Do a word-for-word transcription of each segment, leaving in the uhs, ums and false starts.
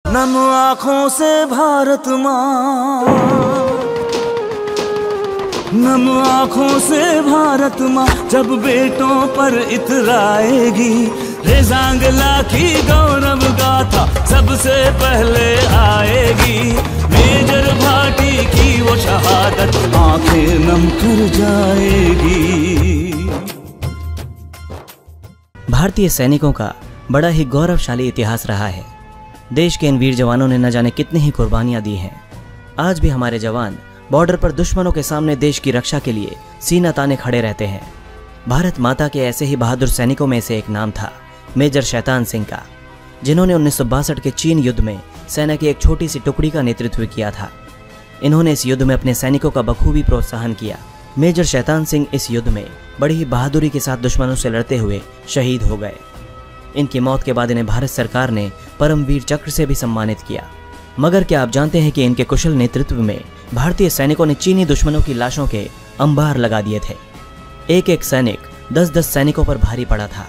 नम आँखों से भारत माँ, नम आँखों से भारत माँ जब बेटों पर इतराएगी। रेजांगला की गौरव गाथा सबसे पहले आएगी। मेजर भाटी की वो शहादत आंखें नम कर जाएगी। भारतीय सैनिकों का बड़ा ही गौरवशाली इतिहास रहा है। देश के इन वीर जवानों ने न जाने कितनी ही कुर्बानियां दी हैं। आज भी हमारे जवान बॉर्डर पर दुश्मनों के सामने देश की रक्षा के लिए सीना ताने खड़े रहते हैं। भारत माता के ऐसे ही बहादुर सैनिकों में से एक नाम था मेजर शैतान सिंह का, जिन्होंने उन्नीस सौ बासठ के चीन युद्ध में सेना की एक छोटी सी टुकड़ी का नेतृत्व किया था। इन्होंने इस युद्ध में अपने सैनिकों का बखूबी प्रोत्साहन किया। मेजर शैतान सिंह इस युद्ध में बड़ी ही बहादुरी के साथ दुश्मनों से लड़ते हुए शहीद हो गए। इनकी मौत के बाद इन्हें भारत सरकार ने परमवीर चक्र से भी सम्मानित किया। मगर क्या आप जानते हैं कि इनके कुशल नेतृत्व में भारतीय सैनिकों ने चीनी दुश्मनों की लाशों के अंबार लगा दिए थे। एक एक सैनिक दस दस सैनिकों पर भारी पड़ा था।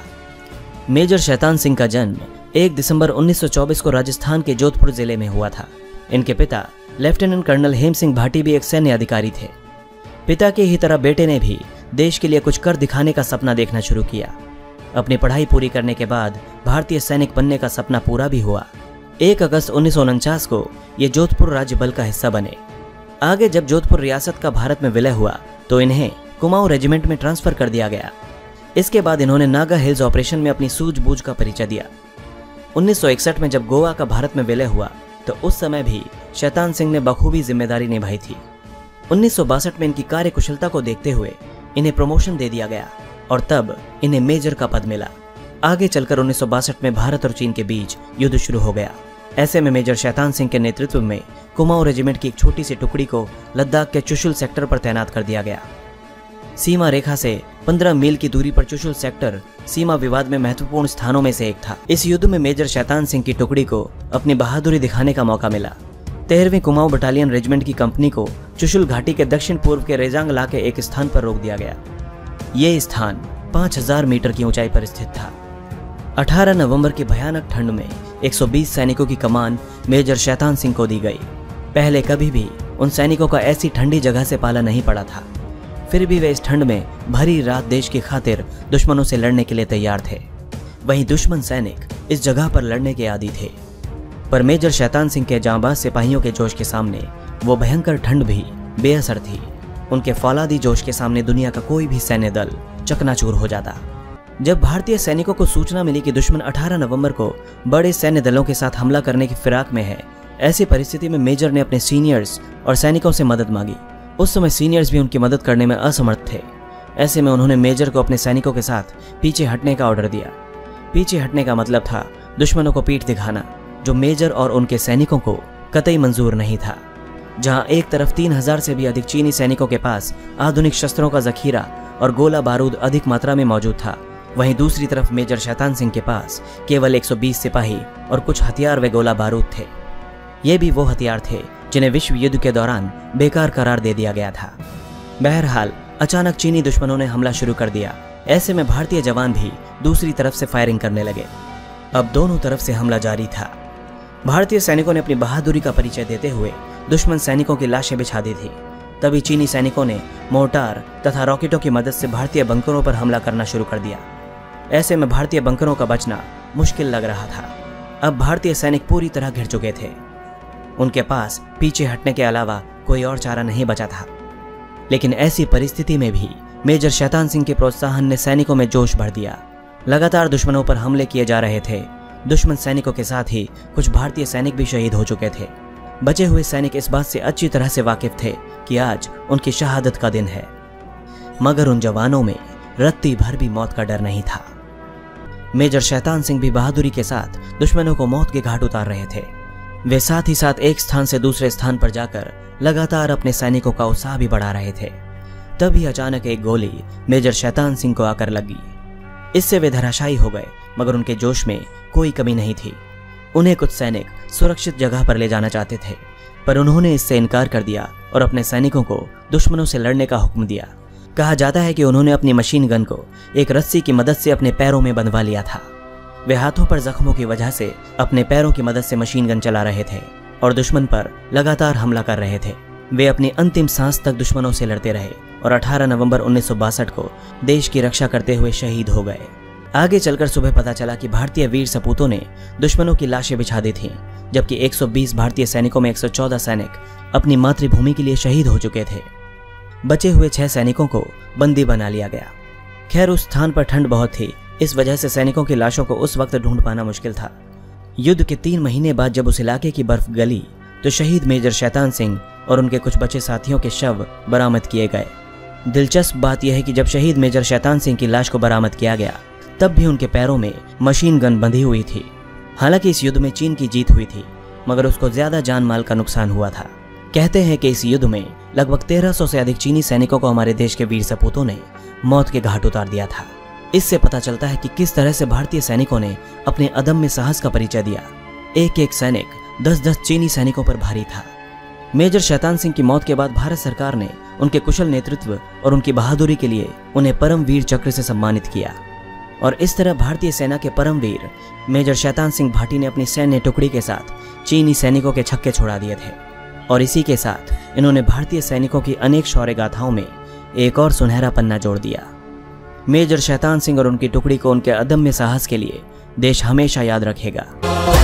मेजर शैतान सिंह का जन्म एक दिसंबर उन्नीस सौ चौबीस को राजस्थान के जोधपुर जिले में हुआ था। इनके पिता लेफ्टिनेंट कर्नल हेम सिंह भाटी भी एक सैन्य अधिकारी थे। पिता की ही तरह बेटे ने भी देश के लिए कुछ कर दिखाने का सपना देखना शुरू किया। अपनी पढ़ाई पूरी करने के बाद भारतीय सैनिक बनने का सपना पूरा भी हुआ। एक अगस्त उन्नीस सौ उनचास को ये जोधपुर राज्य बल का हिस्सा बने। आगे जब जोधपुर रियासत का भारत में विलय हुआ तो इन्हें कुमाऊं रेजिमेंट में ट्रांसफर कर दिया गया। इसके बाद इन्होंने नागा हिल्स ऑपरेशन में अपनी सूझबूझ का परिचय दिया। उन्नीस सौ इकसठ में जब गोवा का भारत में विलय हुआ तो उस समय भी शैतान सिंह ने बखूबी जिम्मेदारी निभाई थी। उन्नीस सौ बासठ में इनकी कार्य कुशलता को देखते हुए इन्हें प्रमोशन दे दिया गया और तब इन्हें मेजर का पद मिला। आगे चलकर उन्नीस सौ बासठ में भारत और चीन के बीच युद्ध शुरू हो गया। ऐसे में मेजर शैतान सिंह के नेतृत्व में कुमाऊं रेजिमेंट की एक छोटी सी टुकड़ी को लद्दाख के चुशुल सेक्टर पर तैनात कर दिया गया। सीमा रेखा से पंद्रह मील की दूरी पर चुशुल सेक्टर सीमा विवाद में महत्वपूर्ण स्थानों में से एक था। इस युद्ध में मेजर शैतान सिंह की टुकड़ी को अपनी बहादुरी दिखाने का मौका मिला। तेरहवीं कुमाऊं बटालियन रेजिमेंट की कंपनी को चुशुल घाटी के दक्षिण पूर्व के रेजांगला के एक स्थान पर रोक दिया गया। ये स्थान पाँच हज़ार मीटर की ऊंचाई पर स्थित था। अठारह नवंबर की भयानक ठंड में एक सौ बीस सैनिकों की कमान मेजर शैतान सिंह को दी गई। पहले कभी भी उन सैनिकों का ऐसी ठंडी जगह से पाला नहीं पड़ा था। फिर भी वे इस ठंड में भरी रात देश की खातिर दुश्मनों से लड़ने के लिए तैयार थे। वहीं दुश्मन सैनिक इस जगह पर लड़ने के आदी थे, पर मेजर शैतान सिंह के जांबाज सिपाहियों के जोश के सामने वो भयंकर ठंड भी बेअसर थी। उनके फौलादी जोश के सामने दुनिया का कोई भी सैन्य दल चकनाचूर हो जाता। जब भारतीय सैनिकों को सूचना मिली कि दुश्मन अठारह नवंबर को बड़े सैन्य दलों के साथ हमला करने की फिराक में है, ऐसी परिस्थिति में मेजर ने अपने सीनियर्स और सैनिकों से मदद मांगी। उस समय सीनियर्स भी उनकी मदद करने में असमर्थ थे। ऐसे में उन्होंने मेजर को अपने सैनिकों के साथ पीछे हटने का ऑर्डर दिया। पीछे हटने का मतलब था दुश्मनों को पीठ दिखाना, जो मेजर और उनके सैनिकों को कतई मंजूर नहीं था। जहां एक तरफ तीन हजार से भी अधिक चीनी सैनिकों के पास आधुनिक शस्त्रों का जखीरा और गोला बारूद अधिक मात्रा में मौजूद था, वहीं दूसरी तरफ मेजर शैतान सिंह के पास केवल एक सौ बीस सिपाही और कुछ हथियार व गोला बारूद थे। ये भी वो हथियार थे जिन्हें विश्व युद्ध के दौरान बेकार करार दे दिया गया था। बहरहाल अचानक चीनी दुश्मनों ने हमला शुरू कर दिया। ऐसे में भारतीय जवान भी दूसरी तरफ से फायरिंग करने लगे। अब दोनों तरफ से हमला जारी था। भारतीय सैनिकों ने अपनी बहादुरी का परिचय देते हुए दुश्मन सैनिकों की लाशें बिछा दी थी। तभी चीनी सैनिकों ने मोर्टार तथा रॉकेटों की मदद से भारतीय बंकरों पर हमला करना शुरू कर दिया। ऐसे में भारतीय बंकरों का बचना मुश्किल लग रहा था। अब भारतीय सैनिक पूरी तरह घिर चुके थे। उनके पास पीछे हटने के अलावा कोई और चारा नहीं बचा था। लेकिन ऐसी परिस्थिति में भी मेजर शैतान सिंह के प्रोत्साहन ने सैनिकों में जोश भर दिया। लगातार दुश्मनों पर हमले किए जा रहे थे। दुश्मन सैनिकों के साथ ही कुछ भारतीय सैनिक भी शहीद हो चुके थे। बचे हुए सैनिक इस बात से अच्छी तरह से वाकिफ थे कि आज उनकी शहादत का दिन है, मगर उन जवानों में रत्ती भर भी मौत का डर नहीं था। मेजर शैतान सिंह भी बहादुरी के साथ दुश्मनों को मौत के घाट उतार रहे थे। वे साथ ही साथ एक स्थान से दूसरे स्थान पर जाकर लगातार अपने सैनिकों का उत्साह भी बढ़ा रहे थे। तभी अचानक एक गोली मेजर शैतान सिंह को आकर लगी। इससे वे धराशायी हो गए, मगर उनके जोश में कोई कमी नहीं थी। उन्हें कुछ सैनिक सुरक्षित जगह पर ले जाना चाहते थे, पर उन्होंने इससे इनकार कर दिया और अपने सैनिकों को दुश्मनों से लड़ने का हुक्म दिया। कहा जाता है कि उन्होंने अपनी मशीन गन को एक रस्सी की मदद से अपने पैरों में बंधवा लिया था। वे हाथों पर जख्मों की वजह से अपने पैरों की मदद से मशीन गन चला रहे थे और दुश्मन पर लगातार हमला कर रहे थे। वे अपनी अंतिम सांस तक दुश्मनों से लड़ते रहे और अठारह नवंबर उन्नीस सौ बासठ को देश की रक्षा करते हुए शहीद हो गए। आगे चलकर सुबह पता चला कि भारतीय वीर सपूतों ने दुश्मनों की लाशें बिछा दी थीं, जबकि एक सौ बीस भारतीय सैनिकों में एक सौ चौदह सैनिक अपनी मातृभूमि के लिए शहीद हो चुके थे। बचे हुए छह सैनिकों को बंदी बना लिया गया। खैर, उस स्थान पर ठंड बहुत थी, इस वजह से सैनिकों की लाशों को उस वक्त ढूंढ पाना मुश्किल था। युद्ध के तीन महीने बाद जब उस इलाके की बर्फ गली तो शहीद मेजर शैतान सिंह और उनके कुछ बचे साथियों के शव बरामद किए गए। दिलचस्प बात यह है कि जब शहीद मेजर शैतान सिंह की लाश को बरामद किया गया तब भी उनके पैरों में मशीन गन बंधी हुई थी। हालांकि इस युद्ध में चीन की जीत हुई थी, मगर उसको ज्यादा जान माल का नुकसान हुआ था। कहते हैं कि इस युद्ध में लगभग तेरह सौ से अधिक चीनी सैनिकों को हमारे देश के वीर सपूतों ने मौत के घाट उतार दिया था। इससे पता चलता है कि किस तरह से भारतीय सैनिकों ने अपने अदम्य साहस का परिचय दिया। एक एक सैनिक दस दस चीनी सैनिकों पर भारी था। मेजर शैतान सिंह की मौत के बाद भारत सरकार ने उनके कुशल नेतृत्व और उनकी बहादुरी के लिए उन्हें परम वीर चक्र से सम्मानित किया और इस तरह भारतीय सेना के परम वीर मेजर शैतान सिंह भाटी ने अपनी सैन्य टुकड़ी के साथ चीनी सैनिकों के छक्के छोड़ा दिए थे और इसी के साथ इन्होंने भारतीय सैनिकों की अनेक शौर्य गाथाओं में एक और सुनहरा पन्ना जोड़ दिया। मेजर शैतान सिंह और उनकी टुकड़ी को उनके अदम्य साहस के लिए देश हमेशा याद रखेगा।